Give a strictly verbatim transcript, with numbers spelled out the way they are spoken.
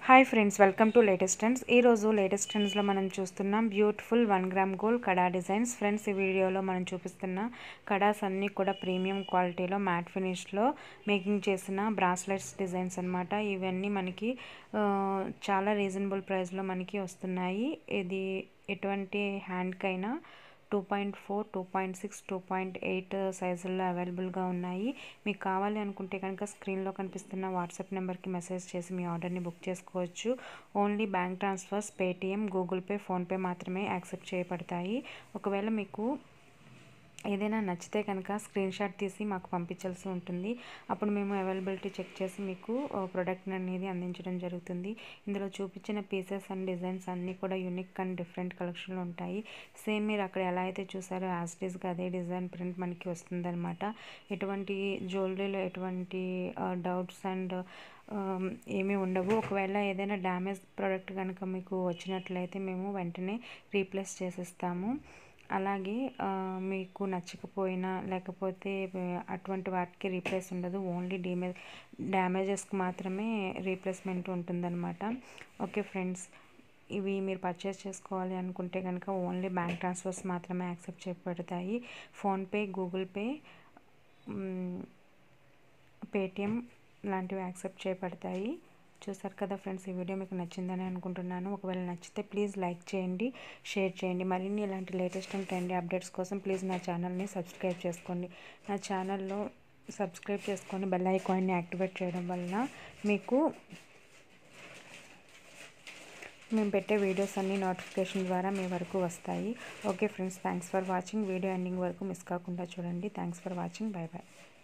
Hi friends, welcome to latest trends. ఈరోజు latest ట్రెండ్స్లో మనం చూస్తున్నాం beautiful one gram gold kada designs. Friends, ఈ వీడియోలో మనం చూపిస్తున్న కడాస్ అన్నీ కూడా ప్రీమియం క్వాలిటీలో మ్యాట్ ఫినిష్లో మేకింగ్ చేసిన బ్రాస్లెట్స్ డిజైన్స్ అనమాట. ఇవన్నీ మనకి చాలా రీజనబుల్ ప్రైస్లో మనకి వస్తున్నాయి. ఇది ఎటువంటి హ్యాండ్కైనా two point four two point six two point eight సైజుల్లో అవైలబుల్గా ఉన్నాయి. మీకు కావాలి అనుకుంటే కనుక స్క్రీన్లో కనిపిస్తున్న వాట్సాప్ నెంబర్కి మెసేజ్ చేసి మీ ఆర్డర్ని బుక్ చేసుకోవచ్చు. Only bank transfers, Paytm, Google Pay, PhonePe మాత్రమే యాక్సెప్ట్ చేయబడతాయి. ఒకవేళ మీకు ఏదైనా నచ్చితే కనుక స్క్రీన్ షాట్ తీసి మాకు పంపించాల్సి ఉంటుంది. అప్పుడు మేము అవైలబిలిటీ చెక్ చేసి మీకు ప్రోడక్ట్ అనేది అందించడం జరుగుతుంది. ఇందులో చూపించిన పీసెస్ అండ్ డిజైన్స్ అన్నీ కూడా యూనిక్ అండ్ డిఫరెంట్ కలెక్షన్లు ఉంటాయి. సేమ్ మీరు అక్కడ ఎలా అయితే చూసారో యాజ్ ఇట్ ఈస్గా అదే డిజైన్ ప్రింట్ మనకి వస్తుందన్నమాట. ఎటువంటి జ్యువెలరీలో ఎటువంటి డౌట్స్ అండ్ ఏమీ ఉండవు. ఒకవేళ ఏదైనా డ్యామేజ్ ప్రోడక్ట్ కనుక మీకు వచ్చినట్లయితే మేము వెంటనే రీప్లేస్ చేసిస్తాము. అలాగే మీకు నచ్చకపోయినా లేకపోతే అటువంటి వాటికి రీప్లేస్ ఉండదు. ఓన్లీ డీమే డ్యామేజెస్కి మాత్రమే రీప్లేస్మెంట్ ఉంటుందన్నమాట. ఓకే ఫ్రెండ్స్, ఇవి మీరు పర్చేస్ చేసుకోవాలి అనుకుంటే కనుక ఓన్లీ బ్యాంక్ ట్రాన్స్ఫర్స్ మాత్రమే యాక్సెప్ట్ చేయబడతాయి. ఫోన్పే, గూగుల్ పే, పేటిఎం లాంటివి యాక్సెప్ట్ చేయబడతాయి. చూసారు కదా ఫ్రెండ్స్, ఈ వీడియో మీకు నచ్చిందని అనుకుంటున్నాను. ఒకవేళ నచ్చితే ప్లీజ్ లైక్ చేయండి, షేర్ చేయండి. మరిన్ని ఇలాంటి లేటెస్ట్ అండ్ ట్రెండీ అప్డేట్స్ కోసం ప్లీజ్ నా ఛానల్ని సబ్స్క్రైబ్ చేసుకోండి. నా ఛానల్లో సబ్స్క్రైబ్ చేసుకొని బెల్ ఐకాన్ని యాక్టివేట్ చేయడం వలన మీకు మేము పెట్టే వీడియోస్ అన్ని నోటిఫికేషన్ ద్వారా మీ వరకు వస్తాయి. Okay friends, thanks for watching. Video ending వరకు మిస్ కాకుండా చూడండి. Thanks for watching. Bye bye.